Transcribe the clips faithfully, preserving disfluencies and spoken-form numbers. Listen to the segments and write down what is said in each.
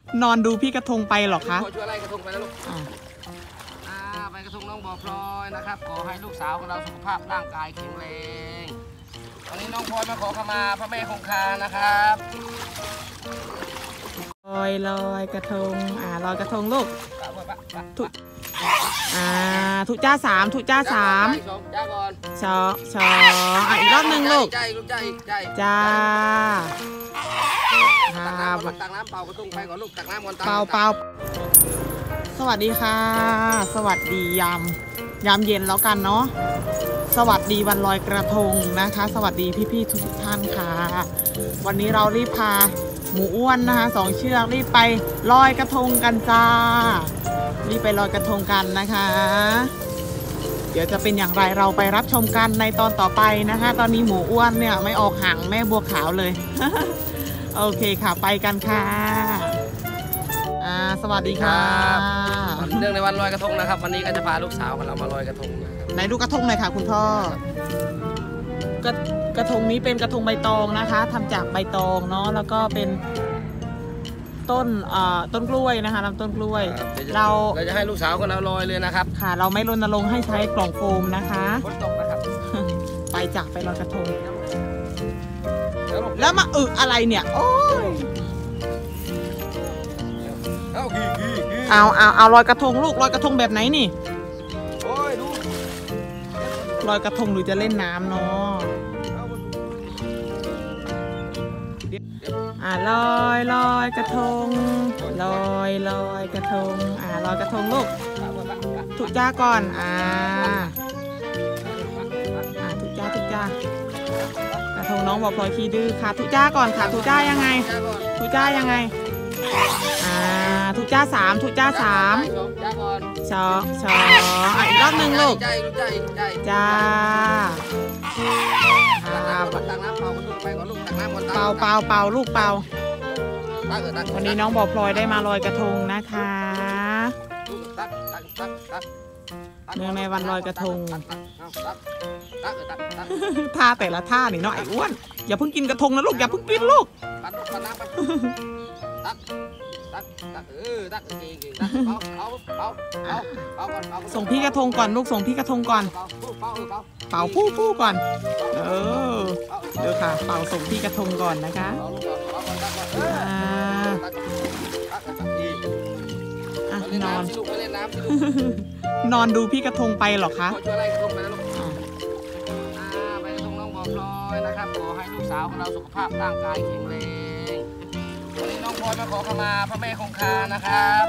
นอนดูพี่กระทงไปหรอคะช่วยไล่กระทงไปแล้วลูกอ่าไปกระทงน้องบ่อพลอยนะครับขอให้ลูกสาวของเราสุขภาพร่างกายแข็งแรงวันนี้น้องพลอยมาขอขมาพระแม่คงคานะครับลอยลอยกระทงอ่าลอยกระทงลูกถุอ่าถุจ้าสามถุจ้าสามจ้าก่อนสองสองอ่ะอีกรอบหนึ่งลูกใจลูกใจใจจ้าตักน้ำเปล่ากระทงไปก่อนลูกตักน้ำก่อนเปล่าเปล่าสวัสดีค่ะสวัสดียามยามเย็นแล้วกันเนาะสวัสดีวันลอยกระทงนะคะสวัสดีพี่ๆทุกท่านค่ะวันนี้เรารีบพาหมูอ้วนนะคะสองเชือกรีบไปลอยกระทงกันจ้ารีบไปลอยกระทงกันนะคะเดี๋ยวจะเป็นอย่างไรเราไปรับชมกันในตอนต่อไปนะคะตอนนี้หมูอ้วนเนี่ยไม่ออกห่างแม่บัวขาวเลย โอเคค่ะไปกันค่ะอ่าสวัสดีค่ะเรื่องในวันลอยกระทงนะครับวันนี้ก็จะพาลูกสาวของเรามาลอยกระทงไหนดูกระทงหน่อยค่ะคุณพ่อ กระกระทงนี้เป็นกระทงใบตองนะคะทำจากใบตองเนาะแล้วก็เป็นต้นอ่าต้นกล้วยนะคะลำต้นกล้วยเราเราจะให้ลูกสาวของเราลอยเลยนะครับค่ะเราไม่รณรงค์ให้ใช้กล่องโฟมนะคะฝนตกนะครับไปจากไปลอยกระทงแล้วมาอึอะไรเนี่ยโอ้ยเอาเอาเอาลอยกระทงลูกลอยกระทงแบบไหนนี่โอ้ยดูลอยกระทงหรือจะเล่นน้ำเนาะอ่าลอยลอยกระทงลอยลอยกระทงอ่าลอยกระทงลูกถูกจ้าก่อนอ่าอ่าถูกจ้าถูกจ้ากระทงน้องบอกพลอยขี้ดื้อค่ะถูกจ้าก่อนค่ะถูกจ้ายังไงถูกจ้ายังไงอ่าถูกจ้าสามถูกจ้าสามสองสองอ่ะอีกรอบหนึ่งลูกจ้าเป่าเป่าเป่าลูกเป่าวันนี้น้องบ่อพลอยได้มาลอยกระทงนะคะเนื่องในวันลอยกระทงท่าแต่ละท่านี่เนาะไอ้อ้วนอย่าเพิ่งกินกระทงนะลูกอย่าเพิ่งกินลูกส่งพี่กระทงก่อนลูกส่งพี่กระทงก่อนเป่าผู้ผู้ก่อนเออเดี๋ยวค่ะเป่าส่งพี่กระทงก่อนนะคะอ่ะนอนนอนดูพี่กระทงไปหรอคะช่วยไล่กระทงไปแล้วลูกไปกระทงน้องบ่อพลอยนะครับขอให้ลูกสาวของเราสุขภาพร่างกายแข็งแรงวันนี้น้องพลอยมาขอขมาพระแม่คงคานะครับ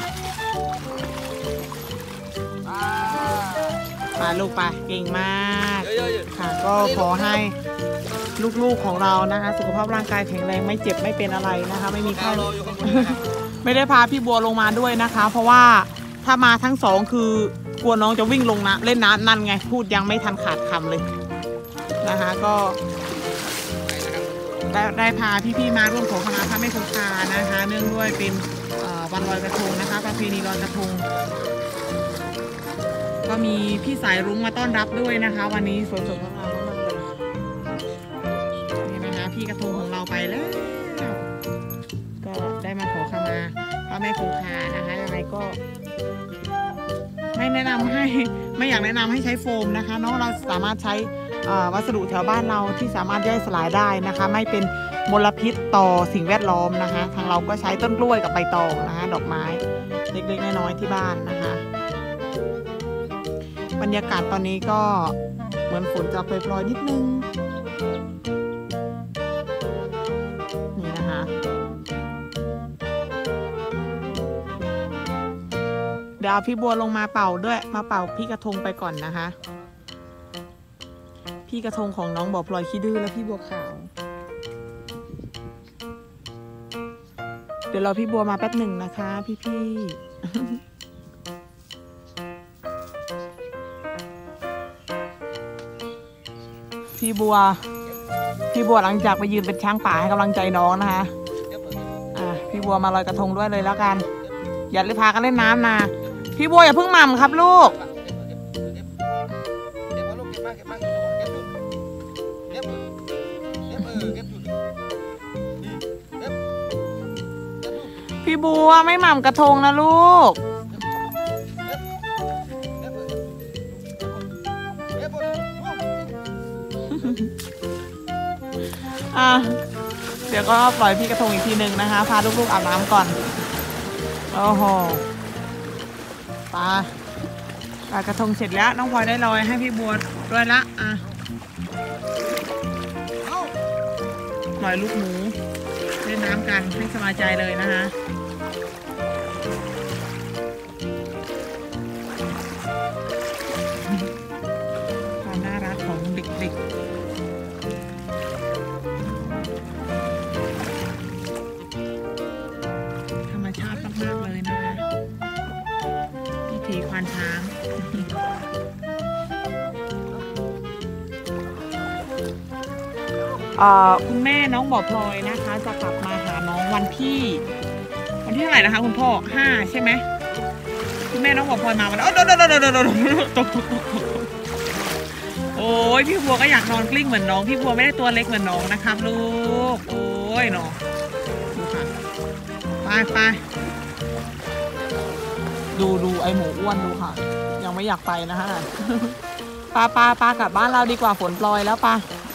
มาลูกไปเก่งมากค่ะก็ขอให้ลูกๆของเรานะคะสุขภาพร่างกายแข็งแรงไม่เจ็บไม่เป็นอะไรนะคะไม่มีไข้ไม่ได้พาพี่บัวลงมาด้วยนะคะเพราะว่าถ้ามาทั้งสองคือกลัวน้องจะวิ่งลงน้ำเล่นน้ำนั่นไงพูดยังไม่ทันขาดคำเลยนะคะก็ได้ได้พาพี่ๆมาร่วมขอขมาพระแม่คงคานะคะเนื่องด้วยเป็นวันลอยกระทงนะคะประเพณีลอยกระทงก็มีพี่สายรุ้งมาต้อนรับด้วยนะคะวันนี้สวยสดงามมากเลยนี่นะคะพี่กระทงของเราไปแล้วก็ได้มาขอขมาพระแม่คงคานะคะยังไงก็ไม่แนะนำให้ไม่อยากแนะนำให้ใช้โฟมนะคะเนาะเราสามารถใช้วัสดุแถวบ้านเราที่สามารถย่อยสลายได้นะคะไม่เป็นมลพิษต่อสิ่งแวดล้อมนะคะทางเราก็ใช้ต้นกล้วยกับใบตองนะคะดอกไม้เล็กๆน้อยๆที่บ้านนะคะบรรยากาศตอนนี้ก็เหมือนฝนจะโปรยๆนิดนึงนี่นะคะเดี๋ยวพี่บัวลงมาเป่าด้วยมาเป่าพี่กระทงไปก่อนนะคะพี่กระทงของน้องบ่อพลอยขี้ดื้อและพี่บัวขาวเดี๋ยวรอพี่บัวมาแป๊บหนึ่งนะคะพี่ๆพี่บัวพี่บัวหลังจากไปยืนเป็นช้างป่าให้กำลังใจน้องนะคะอ่าพี่บัวมาลอยกระทงด้วยเลยแล้วกันอย่าเลยพากันเล่นน้ำนะพี่บัวอย่าเพิ่งหม่ำครับลูกพพี่บัวไม่หม่ำกระทงนะลูกอ่ะเดี๋ยวก็ปล่อยพี่กระทงอีกทีหนึ่งนะคะพาลูกๆอาบน้ำก่อนโอ้โหปลาปลากระทงเสร็จแล้วน้องพลอยได้ลอยให้พี่บัวด้วยละอ่ะปล่อยลูกหมูเล่นน้ำกันให้สบายใจเลยนะคะความน่ารักของเด็กๆธรรมชาติมากๆเลยนะคะวิถีควานช้างคุณแม่น้องบอกพลอยนะคะจะกลับมาหาน้องวันที่วันที่เท่าไหร่นะคะคุณพ่อห้าใช่ไหมคุณแม่น้องบอกพลอยมาวันโอ้โดดโดดโดดโดดตกโอ้ยพี่บัวก็อยากนอนกลิ้งเหมือนน้องพี่บัวไม่ได้ตัวเล็กเหมือนน้องนะครับลูกโอ้ยเนาะดูค่ะไปไปดูดูไอหมูอ้วนดูค่ะยังไม่อยากไปนะคะปลาปลาปลากลับบ้านเราดีกว่าฝนปล่อยแล้วปลา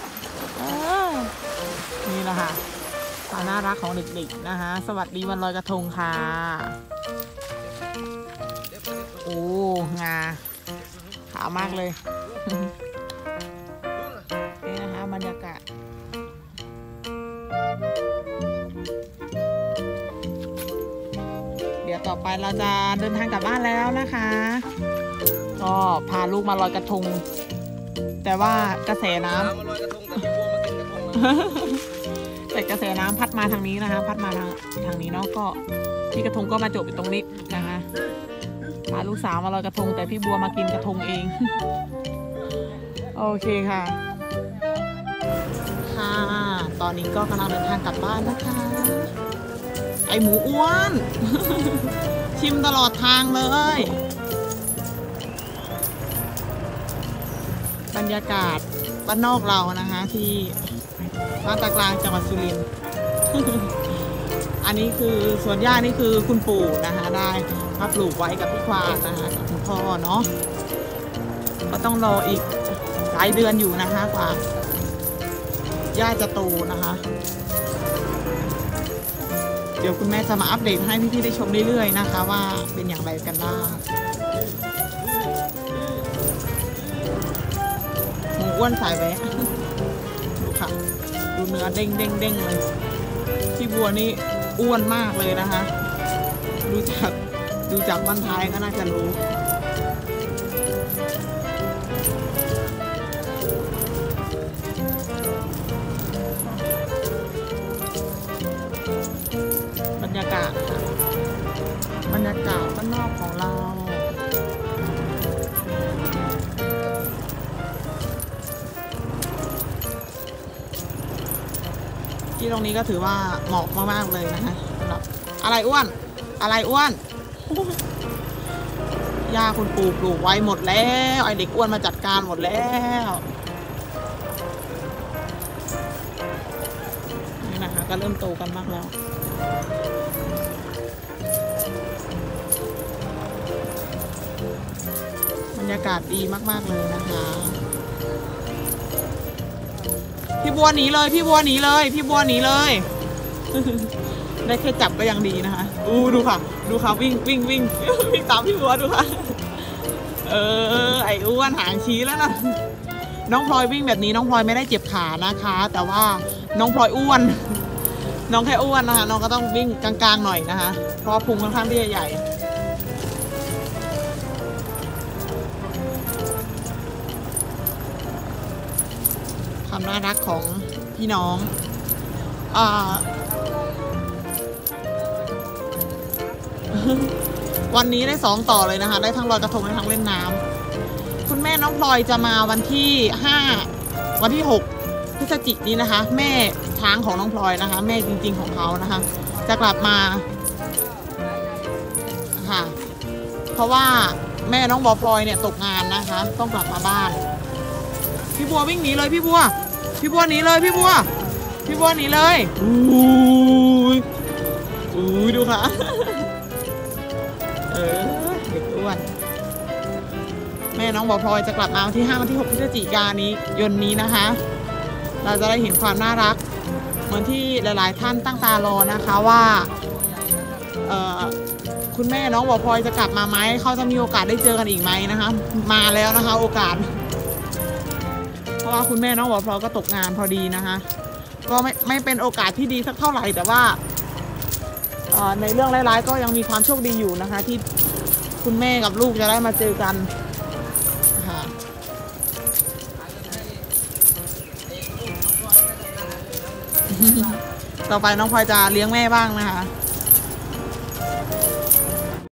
นี่นะคะความน่ารักของเด็กๆนะคะสวัสดีวันลอยกระทงค่ะโอ้งาขาวมากเลยนี่นะคะบรรยากาศเดี๋ยวต่อไปเราจะเดินทางกลับบ้านแล้วนะคะก็พาลูกมาลอยกระทงแต่ว่ากระแสน้ำแต่กระแสน้ำพัดมาทางนี้นะคะพัดมาทางทางนี้เนาะก็พี่กระทงก็มาจบอยู่ตรงนี้นะคะพาลูกสาวมาลอยกระทงแต่พี่บัวมากินกระทงเองโอเคค่ะค่ะตอนนี้ก็กำลังเดินทางกลับบ้านนะคะไอหมูอ้วน ชิมตลอดทางเลยบรรยากาศบ้านนอกเรานะคะที่บ้านตากลางจังหวัดสุรินทร์ อันนี้คือสวนหญ้านี่คือคุณปู่นะคะได้มาปลูกไว้กับพี่ควานนะคะกับคุณพ่อเนาะก็ต้องรออีกหลายเดือนอยู่นะคะกว่าหญ้าจะโตนะคะเดี๋ยวคุณแม่จะมาอัปเดตให้พี่ๆได้ชมเรื่อยๆนะคะว่าเป็นอย่างไรกันบ้างหมูอ้วนสายแวะดูค่ะดูเนื้อเด้งเด้งเด้งเลยพี่บัวนี่อ้วนมากเลยนะคะดูจากดูจากบันท้ายก็น่าจะรู้บรรยากาศค่ะบรรยากาศบ้านนอกของเราที่ตรงนี้ก็ถือว่าเหมาะมากๆเลยนะคะสำหรับอะไรอ้วนอะไรอ้วนหญ้าคุณปู่ปลูกไว้หมดแล้วไอเด็กอ้วนมาจัดการหมดแล้วนี่นะคะก็เริ่มโตกันมากแล้วบรรยากาศดีมากๆเลยนะคะพี่บัวหนีเลยพี่บัวหนีเลยพี่บัวหนีเลยได้แค่จับก็ยังดีนะคะอู้ดูค่ะดูค่ะวิ่งวิ่งวิ่งวิ่งตามพี่บัวดูค่ะเออไอ้อ้วนหางชี้แล้วนะน้องพลอยวิ่งแบบนี้น้องพลอยไม่ได้เจ็บขานะคะแต่ว่าน้องพลอยอ้วนน้องแค่อ้วนนะคะน้องก็ต้องวิ่งกลางๆหน่อยนะคะเพราะพุงค่อนข้างที่จะใหญ่ความน่ารักของพี่น้องอ่า วันนี้ได้สองต่อเลยนะคะได้ทั้งลอยกระทงได้ทั้งเล่นน้ำคุณแม่น้องพลอยจะมาวันที่ห้าวันที่หกพฤศจิกายนนี้นะคะแม่ช้างของน้องพลอยนะคะแม่จริงๆของเขานะคะจะกลับมาค่ะเพราะว่าแม่น้องบอพลอยเนี่ยตกงานนะคะต้องกลับมาบ้านพี่บัววิ่งหนีเลยพี่บัวพี่บัวหนีเลยพี่บัวพี่บัวหนีเลยอู้ยอู้ยดูค่ะ เออเด็กอ้วนแม่น้องบอกพลอยจะกลับมาวันที่ห้าวันที่หกพฤศจิกายนนี้ยนนี้นะคะ เราจะได้เห็นความน่ารักเหมือนที่หลายๆท่านตั้งตารอนะคะว่าเอ่อคุณแม่น้องบอกพลอยจะกลับมาไหมเขาจะมีโอกาสได้เจอกันอีกไหมนะคะ มาแล้วนะคะ โอกาส เพราะว่าคุณแม่น้องบอกพลอยก็ตกงานพอดีนะคะ ก็ไม่ไม่เป็นโอกาสที่ดีสักเท่าไหร่แต่ว่าในเรื่องร้ายๆก็ยังมีความโชคดีอยู่นะคะ ที่คุณแม่กับลูกจะได้มาเจอกันค่ะต่อไปน้องพลอยจะเลี้ยงแม่บ้างนะคะ